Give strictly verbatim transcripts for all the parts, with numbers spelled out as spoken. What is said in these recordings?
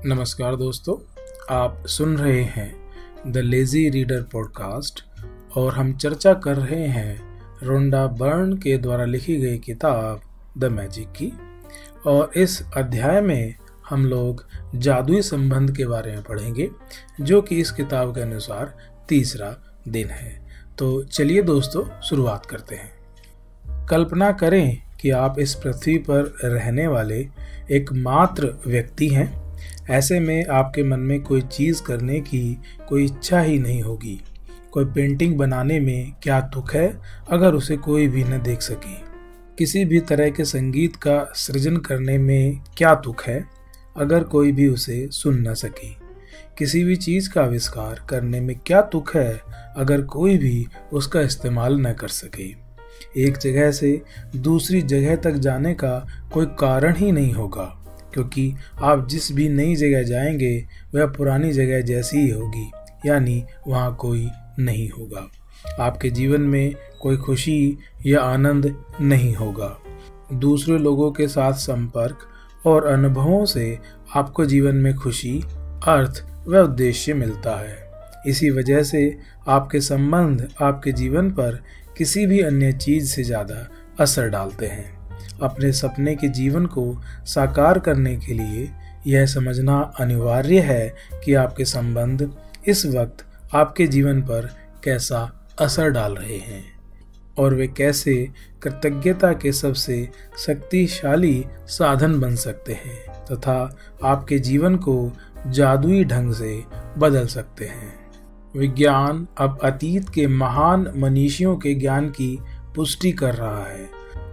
नमस्कार दोस्तों, आप सुन रहे हैं द लेज़ी रीडर पॉडकास्ट और हम चर्चा कर रहे हैं रोंडा बर्न के द्वारा लिखी गई किताब द मैजिक की। और इस अध्याय में हम लोग जादुई संबंध के बारे में पढ़ेंगे, जो कि इस किताब के अनुसार तीसरा दिन है। तो चलिए दोस्तों, शुरुआत करते हैं। कल्पना करें कि आप इस पृथ्वी पर रहने वाले एकमात्र व्यक्ति हैं। ऐसे में आपके मन में कोई चीज़ करने की कोई इच्छा ही नहीं होगी। कोई पेंटिंग बनाने में क्या तुक है अगर उसे कोई भी न देख सके। किसी भी तरह के संगीत का सृजन करने में क्या तुक है अगर कोई भी उसे सुन न सके। किसी भी चीज़ का आविष्कार करने में क्या तुक है अगर कोई भी उसका इस्तेमाल न कर सके। एक जगह से दूसरी जगह तक जाने का कोई कारण ही नहीं होगा, क्योंकि आप जिस भी नई जगह जाएंगे वह पुरानी जगह जैसी ही होगी, यानी वहाँ कोई नहीं होगा। आपके जीवन में कोई खुशी या आनंद नहीं होगा। दूसरे लोगों के साथ संपर्क और अनुभवों से आपको जीवन में खुशी, अर्थ व उद्देश्य मिलता है। इसी वजह से आपके संबंध आपके जीवन पर किसी भी अन्य चीज़ से ज़्यादा असर डालते हैं। अपने सपने के जीवन को साकार करने के लिए यह समझना अनिवार्य है कि आपके संबंध इस वक्त आपके जीवन पर कैसा असर डाल रहे हैं और वे कैसे कृतज्ञता के सबसे शक्तिशाली साधन बन सकते हैं तथा आपके जीवन को जादुई ढंग से बदल सकते हैं। विज्ञान अब अतीत के महान मनीषियों के ज्ञान की पुष्टि कर रहा है।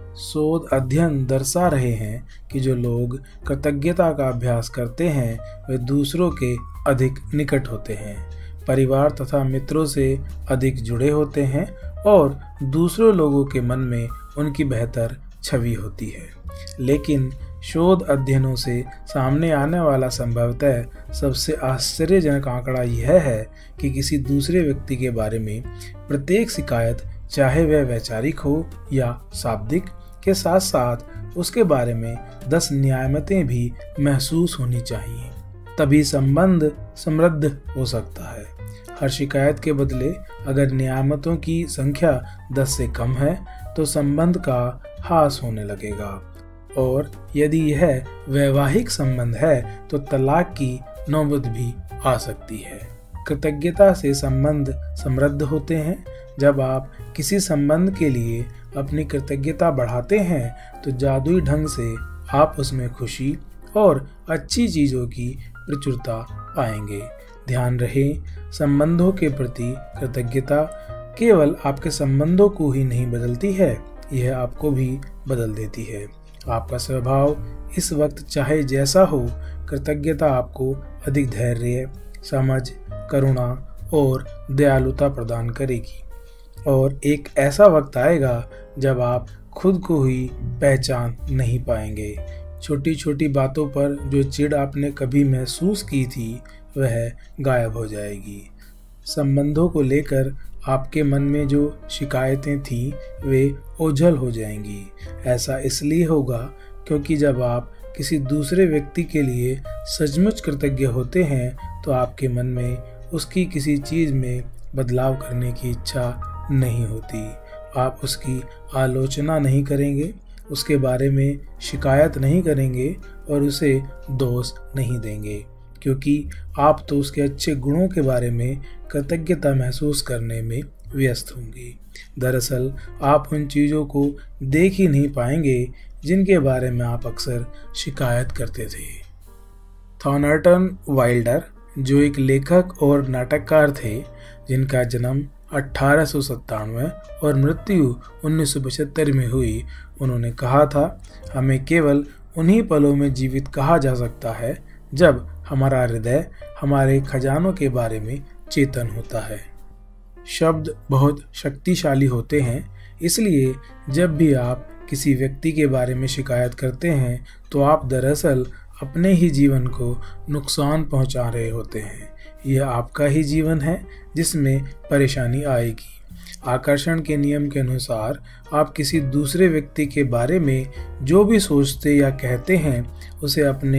शोध अध्ययन दर्शा रहे हैं कि जो लोग कृतज्ञता का अभ्यास करते हैं वे दूसरों के अधिक निकट होते हैं, परिवार तथा मित्रों से अधिक जुड़े होते हैं और दूसरों लोगों के मन में उनकी बेहतर छवि होती है। लेकिन शोध अध्ययनों से सामने आने वाला संभवतः सबसे आश्चर्यजनक आंकड़ा यह है कि किसी दूसरे व्यक्ति के बारे में प्रत्येक शिकायत, चाहे वह वैचारिक हो या शाब्दिक, के साथ साथ उसके बारे में दस न्यायमतें भी महसूस होनी चाहिए, तभी संबंध समृद्ध हो सकता है। हर शिकायत के बदले अगर न्यायमतों की संख्या दस से कम है तो संबंध का ह्रास होने लगेगा, और यदि यह वैवाहिक संबंध है तो तलाक की नौबत भी आ सकती है। कृतज्ञता से संबंध समृद्ध होते हैं। जब आप किसी संबंध के लिए अपनी कृतज्ञता बढ़ाते हैं तो जादुई ढंग से आप उसमें खुशी और अच्छी चीज़ों की प्रचुरता पाएंगे। ध्यान रहे, संबंधों के प्रति कृतज्ञता केवल आपके संबंधों को ही नहीं बदलती है, यह आपको भी बदल देती है। आपका स्वभाव इस वक्त चाहे जैसा हो, कृतज्ञता आपको अधिक धैर्य, समझ, करुणा और दयालुता प्रदान करेगी। और एक ऐसा वक्त आएगा जब आप खुद को ही पहचान नहीं पाएंगे। छोटी छोटी बातों पर जो चिढ़ आपने कभी महसूस की थी वह गायब हो जाएगी। संबंधों को लेकर आपके मन में जो शिकायतें थीं वे ओझल हो जाएंगी। ऐसा इसलिए होगा क्योंकि जब आप किसी दूसरे व्यक्ति के लिए सचमुच कृतज्ञ होते हैं तो आपके मन में उसकी किसी चीज़ में बदलाव करने की इच्छा नहीं होती। आप उसकी आलोचना नहीं करेंगे, उसके बारे में शिकायत नहीं करेंगे और उसे दोष नहीं देंगे, क्योंकि आप तो उसके अच्छे गुणों के बारे में कृतज्ञता महसूस करने में व्यस्त होंगे। दरअसल आप उन चीज़ों को देख ही नहीं पाएंगे जिनके बारे में आप अक्सर शिकायत करते थे। थॉर्नटन वाइल्डर, जो एक लेखक और नाटककार थे जिनका जन्म अठारह सौ सत्तानवे और मृत्यु उन्नीस सौ पचहत्तर में हुई, उन्होंने कहा था, हमें केवल उन्हीं पलों में जीवित कहा जा सकता है जब हमारा हृदय हमारे खजानों के बारे में चेतन होता है। शब्द बहुत शक्तिशाली होते हैं, इसलिए जब भी आप किसी व्यक्ति के बारे में शिकायत करते हैं तो आप दरअसल अपने ही जीवन को नुकसान पहुंचा रहे होते हैं। यह आपका ही जीवन है जिसमें परेशानी आएगी। आकर्षण के नियम के अनुसार आप किसी दूसरे व्यक्ति के बारे में जो भी सोचते या कहते हैं उसे अपने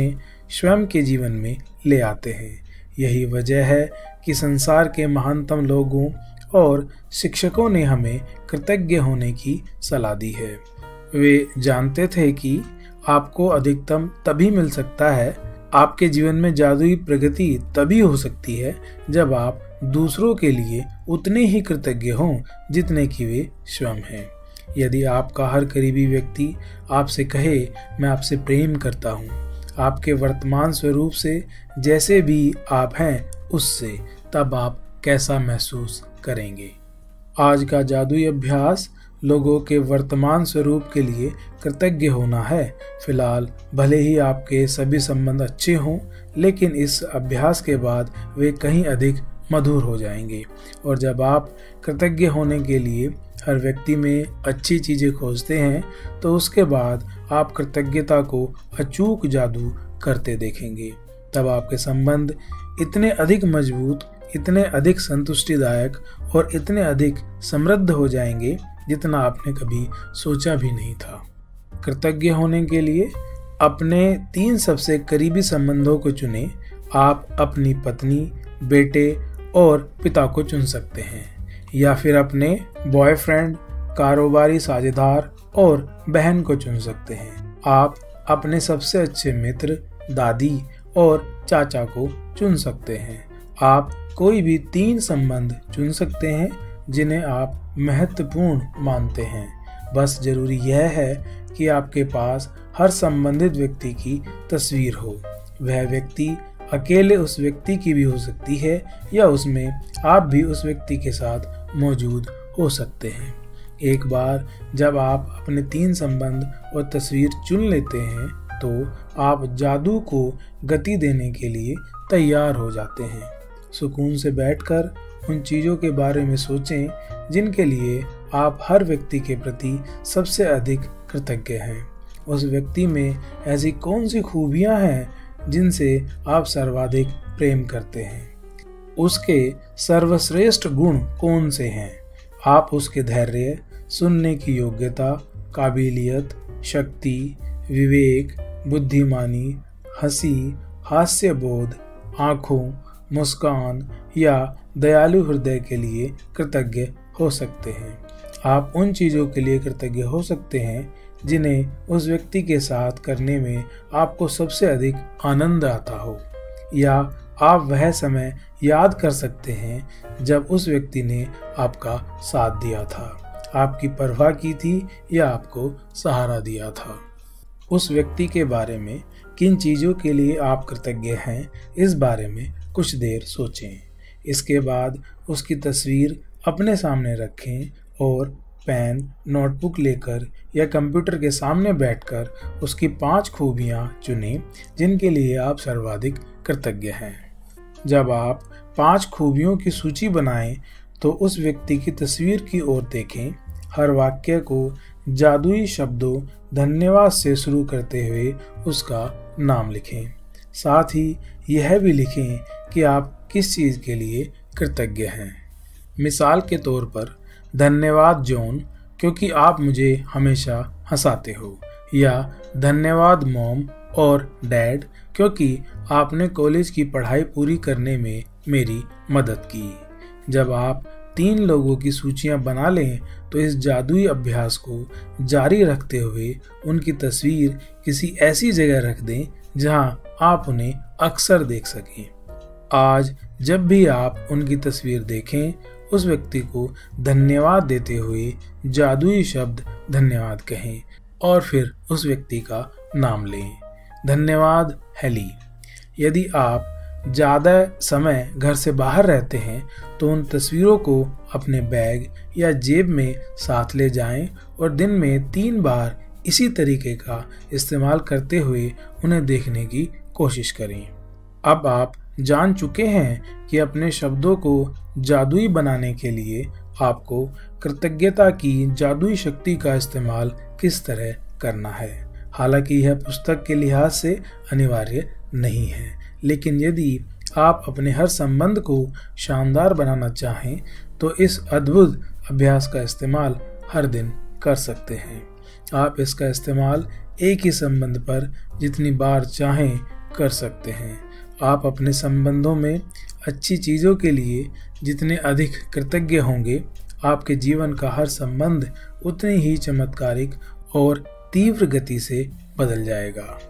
स्वयं के जीवन में ले आते हैं। यही वजह है कि संसार के महानतम लोगों और शिक्षकों ने हमें कृतज्ञ होने की सलाह दी है। वे जानते थे कि आपको अधिकतम तभी मिल सकता है, आपके जीवन में जादुई प्रगति तभी हो सकती है जब आप दूसरों के लिए उतने ही कृतज्ञ हों जितने कि वे स्वयं हैं। यदि आपका हर करीबी व्यक्ति आपसे कहे, मैं आपसे प्रेम करता हूँ, आपके वर्तमान स्वरूप से, जैसे भी आप हैं उससे, तब आप कैसा महसूस करेंगे। आज का जादुई अभ्यास लोगों के वर्तमान स्वरूप के लिए कृतज्ञ होना है। फिलहाल भले ही आपके सभी संबंध अच्छे हों, लेकिन इस अभ्यास के बाद वे कहीं अधिक मधुर हो जाएंगे। और जब आप कृतज्ञ होने के लिए हर व्यक्ति में अच्छी चीज़ें खोजते हैं, तो उसके बाद आप कृतज्ञता को अचूक जादू करते देखेंगे। तब आपके संबंध इतने अधिक मजबूत, इतने अधिक संतुष्टिदायक और इतने अधिक समृद्ध हो जाएंगे जितना आपने कभी सोचा भी नहीं था। कृतज्ञ होने के लिए अपने तीन सबसे करीबी संबंधों को चुनें। आप अपनी पत्नी, बेटे और पिता को चुन सकते हैं, या फिर अपने बॉयफ्रेंड, कारोबारी साझेदार और बहन को चुन सकते हैं। आप अपने सबसे अच्छे मित्र, दादी और चाचा को चुन सकते हैं। आप कोई भी तीन संबंध चुन सकते हैं जिन्हें आप महत्वपूर्ण मानते हैं। बस जरूरी यह है कि आपके पास हर संबंधित व्यक्ति की तस्वीर हो। वह व्यक्ति अकेले उस व्यक्ति की भी हो सकती है, या उसमें आप भी उस व्यक्ति के साथ मौजूद हो सकते हैं। एक बार जब आप अपने तीन संबंध और तस्वीर चुन लेते हैं, तो आप जादू को गति देने के लिए तैयार हो जाते हैं। सुकून से बैठकर उन चीज़ों के बारे में सोचें जिनके लिए आप हर व्यक्ति के प्रति सबसे अधिक कृतज्ञ हैं। उस व्यक्ति में ऐसी कौन सी खूबियां हैं जिनसे आप सर्वाधिक प्रेम करते हैं? उसके सर्वश्रेष्ठ गुण कौन से हैं? आप उसके धैर्य, सुनने की योग्यता, काबिलियत, शक्ति, विवेक, बुद्धिमानी, हंसी, हास्यबोध, आँखों, मुस्कान या दयालु हृदय के लिए कृतज्ञ हो सकते हैं। आप उन चीज़ों के लिए कृतज्ञ हो सकते हैं जिन्हें उस व्यक्ति के साथ करने में आपको सबसे अधिक आनंद आता हो, या आप वह समय याद कर सकते हैं जब उस व्यक्ति ने आपका साथ दिया था, आपकी परवाह की थी या आपको सहारा दिया था। उस व्यक्ति के बारे में किन चीज़ों के लिए आप कृतज्ञ हैं, इस बारे में कुछ देर सोचें। इसके बाद उसकी तस्वीर अपने सामने रखें और पेन, नोटबुक लेकर या कंप्यूटर के सामने बैठकर उसकी पांच खूबियां चुनें जिनके लिए आप सर्वाधिक कृतज्ञ हैं। जब आप पांच खूबियों की सूची बनाएं, तो उस व्यक्ति की तस्वीर की ओर देखें। हर वाक्य को जादुई शब्दों धन्यवाद से शुरू करते हुए उसका नाम लिखें। साथ ही यह भी लिखें कि आप किस चीज़ के लिए कृतज्ञ हैं। मिसाल के तौर पर, धन्यवाद जॉन, क्योंकि आप मुझे हमेशा हंसाते हो, या धन्यवाद मॉम और डैड, क्योंकि आपने कॉलेज की पढ़ाई पूरी करने में मेरी मदद की। जब आप तीन लोगों की सूचियां बना लें, तो इस जादुई अभ्यास को जारी रखते हुए उनकी तस्वीर किसी ऐसी जगह रख दें जहां आप उन्हें अक्सर देख सकें। आज जब भी आप उनकी तस्वीर देखें, उस व्यक्ति को धन्यवाद देते हुए जादुई शब्द धन्यवाद कहें और फिर उस व्यक्ति का नाम लें। धन्यवाद हेली। यदि आप ज़्यादा समय घर से बाहर रहते हैं, तो उन तस्वीरों को अपने बैग या जेब में साथ ले जाएं और दिन में तीन बार इसी तरीके का इस्तेमाल करते हुए उन्हें देखने की कोशिश करें। अब आप जान चुके हैं कि अपने शब्दों को जादुई बनाने के लिए आपको कृतज्ञता की जादुई शक्ति का इस्तेमाल किस तरह करना है। हालांकि यह पुस्तक के लिहाज से अनिवार्य नहीं है, लेकिन यदि आप अपने हर संबंध को शानदार बनाना चाहें, तो इस अद्भुत अभ्यास का इस्तेमाल हर दिन कर सकते हैं। आप इसका इस्तेमाल एक ही संबंध पर जितनी बार चाहें कर सकते हैं। आप अपने संबंधों में अच्छी चीज़ों के लिए जितने अधिक कृतज्ञ होंगे, आपके जीवन का हर संबंध उतनी ही चमत्कारिक और तीव्र गति से बदल जाएगा।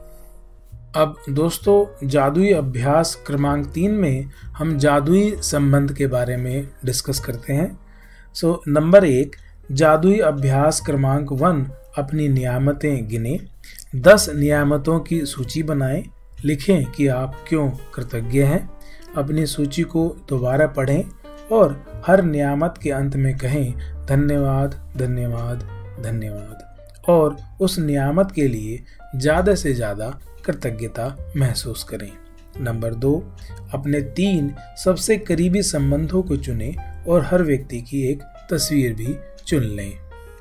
अब दोस्तों, जादुई अभ्यास क्रमांक तीन में हम जादुई संबंध के बारे में डिस्कस करते हैं। सो नंबर एक, जादुई अभ्यास क्रमांक वन, अपनी नियामतें गिने। दस नियामतों की सूची बनाएं। लिखें कि आप क्यों कृतज्ञ हैं। अपनी सूची को दोबारा पढ़ें और हर नियामत के अंत में कहें धन्यवाद, धन्यवाद, धन्यवाद, और उस नियामत के लिए ज़्यादा से ज़्यादा कृतज्ञता महसूस करें। नंबर दो, अपने तीन सबसे करीबी संबंधों को चुनें और हर व्यक्ति की एक तस्वीर भी चुन लें।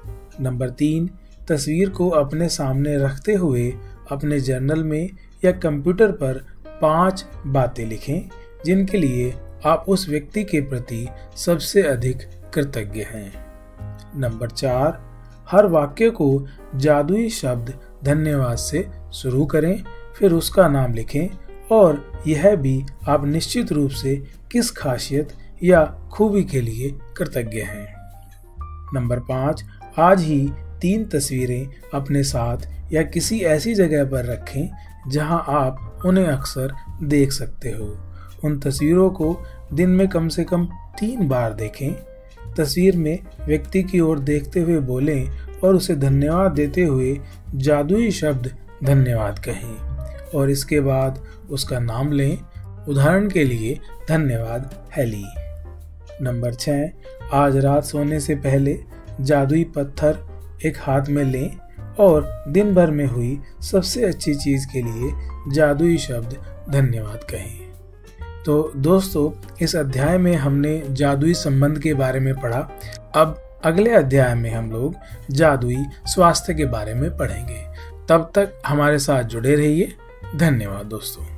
नंबर तीन, तस्वीर को अपने सामने रखते हुए अपने जर्नल में या कंप्यूटर पर पांच बातें लिखें जिनके लिए आप उस व्यक्ति के प्रति सबसे अधिक कृतज्ञ हैं। नंबर चार, हर वाक्य को जादुई शब्द धन्यवाद से शुरू करें, फिर उसका नाम लिखें और यह भी आप निश्चित रूप से किस खासियत या खूबी के लिए कृतज्ञ हैं। नंबर पाँच, आज ही तीन तस्वीरें अपने साथ या किसी ऐसी जगह पर रखें जहां आप उन्हें अक्सर देख सकते हो। उन तस्वीरों को दिन में कम से कम तीन बार देखें। तस्वीर में व्यक्ति की ओर देखते हुए बोलें और उसे धन्यवाद देते हुए जादुई शब्द धन्यवाद कहें और इसके बाद उसका नाम लें। उदाहरण के लिए, धन्यवाद हेली। नंबर छः, आज रात सोने से पहले जादुई पत्थर एक हाथ में लें और दिन भर में हुई सबसे अच्छी चीज़ के लिए जादुई शब्द धन्यवाद कहें। तो दोस्तों, इस अध्याय में हमने जादुई संबंध के बारे में पढ़ा। अब अगले अध्याय में हम लोग जादुई स्वास्थ्य के बारे में पढ़ेंगे। तब तक हमारे साथ जुड़े रहिए। धन्यवाद दोस्तों।